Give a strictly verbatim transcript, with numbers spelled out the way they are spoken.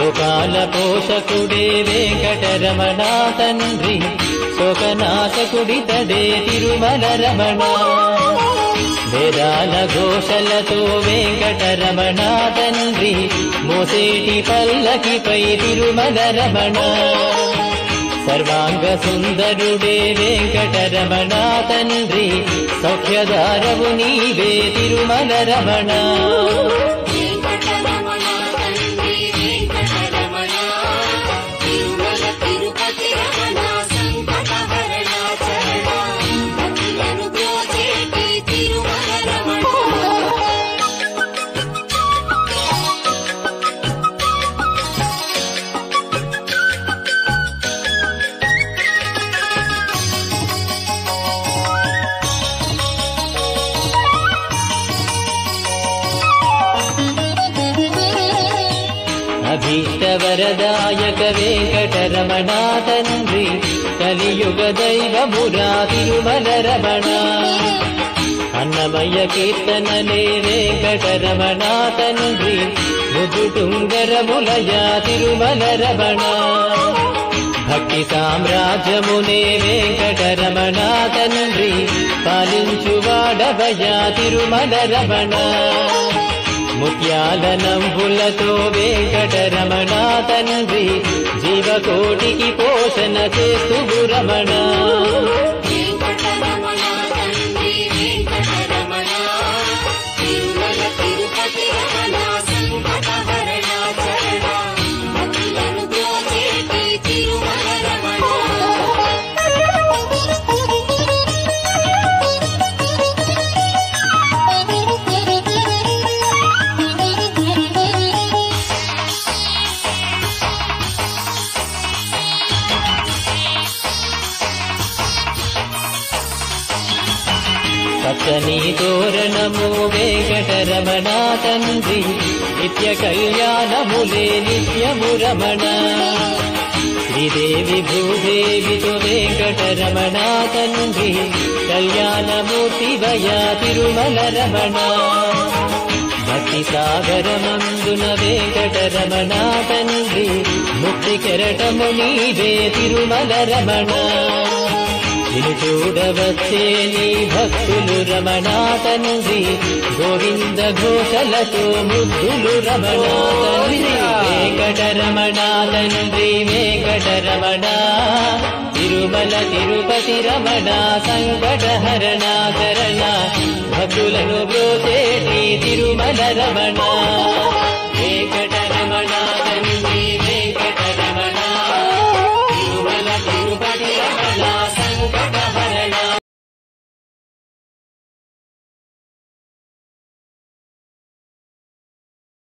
లోకాల పోషకుడే వెంకటరమణ తండ్రి శోకనాశకుడితడే తిరుమల రమణ వేదాల ఘోషలతో వెంకటరమణ తండ్రి మోసేటి పల్లకిపై తిరుమల రమణ సర్వాంగ సుందరుడే వెంకటరమణ తండ్రి సౌఖ్యదారవు నీవే తిరుమల రమణ అభీష్టవరదాయక వెంకటరమణ తండ్రి కలియుగ దైవమురా తిరుమల రమణ అన్నమయ్య కీర్తనలే వెంకటరమణ తండ్రి ముదుటుంగరములయ తిరుమల రమణ భక్తి సామ్రాజ్యమునే వెంకటరమణ తండ్రి పాలించువాడవయ తిరుమల రమణ ముత్యాల నంబులతో వెంకటరమణ తండ్రి జీవకోటికి పోషణ చేస్తు రమణ పచ్చని తోరణము వెంకటరమణ తండ్రి నిత్య కళ్యాణములే నిత్యము రమణ శ్రీదేవి భూదేవితో వెంకటరమణ తండ్రి కళ్యాణమూర్తి వయ తిరుమల రమణ భక్తి సాగరమందున వెంకటరమణ తండ్రి ముక్తి కెరటము నీవే తిరుమల రమణ నిన్ను చూడవచ్చే నీ భక్తులు రమణ తండ్రి గోవింద ఘోషలతో ముద్దులు రమణ తండ్రి వెంకటరమణ తండ్రి వెంకటరమణ తిరుమల తిరుపతి రమణ సంకటహరణ చరణ భక్తులను బ్రోచేటి తిరుమల రమణ